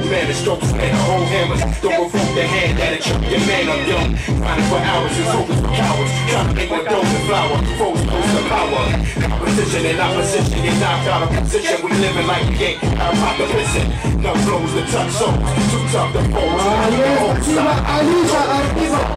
man, the strokes and the whole hammers. Don't provoke the hand that'll choke your man. I'm young, grinding for hours and focus for cowards. Trying to make my dough and flour, froze close to power. Competition and opposition, get knocked out of position. We living like we ain't out of the prison. No blows to touch souls, too tough to fold.